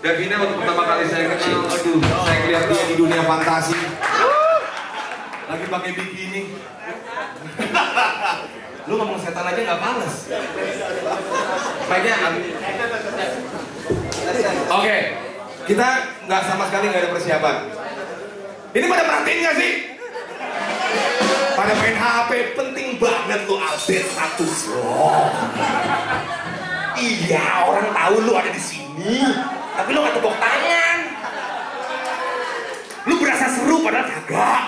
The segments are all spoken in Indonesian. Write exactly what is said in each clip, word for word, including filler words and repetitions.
Davina waktu pertama kali saya kenal, aduh, saya lihat dia di dunia fantasi. Lagi pakai bikini. Lu ngomong setan aja nggak males. Baiknya, oke, kita nggak sama sekali nggak ada persiapan. Ini pada perhatiin nggak sih? Pada main H P, penting banget lu update status lo. Iya, orang tahu lu ada di sini, tapi lu nggak tepuk tangan. Lu berasa seru padahal kagak.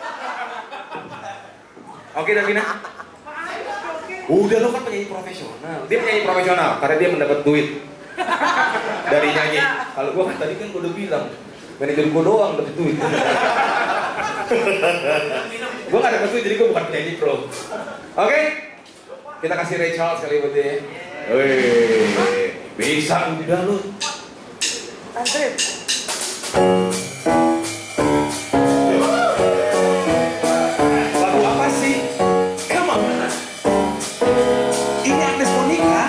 Oke, Davina. Udah, lu kan penyanyi profesional. Dia penyanyi profesional karena dia mendapat duit dari nyanyi. Kalau gua kan tadi kan gua udah bilang, manajer gua doang dapat duit. Gua nggak dapat duit, jadi gua bukan penyanyi pro. Oke, kita kasih Ray Charles kali buat dia. Wih, bisa udah lu. Antri. Lagu apa sih? Come on. Ini Agnes Monica.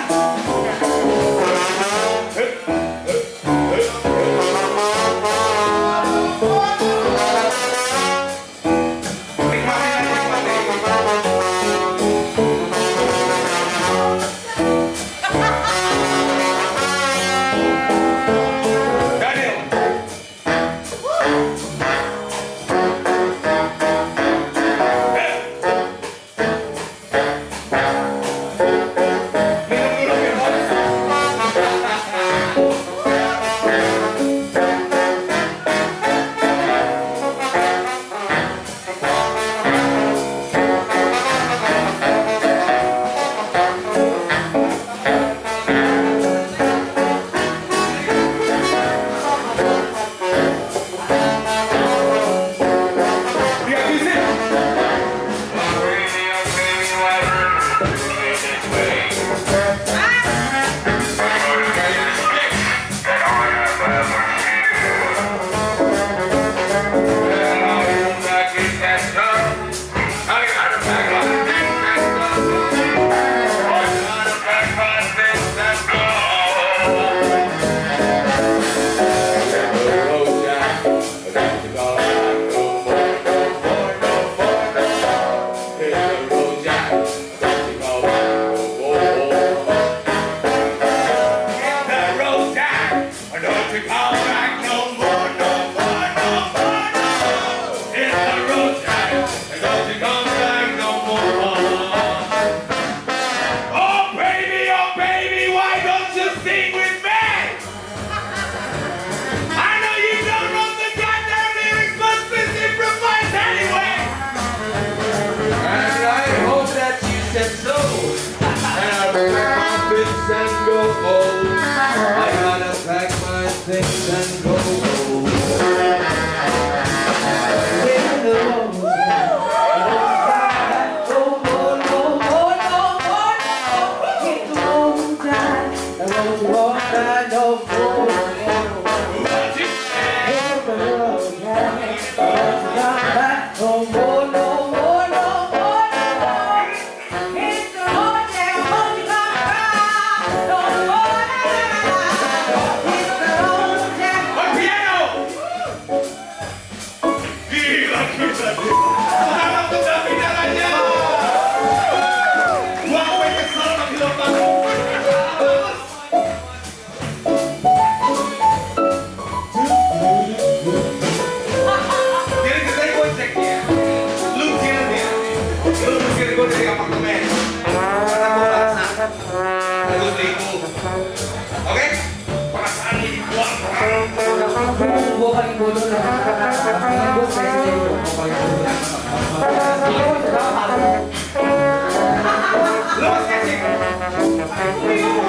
Lo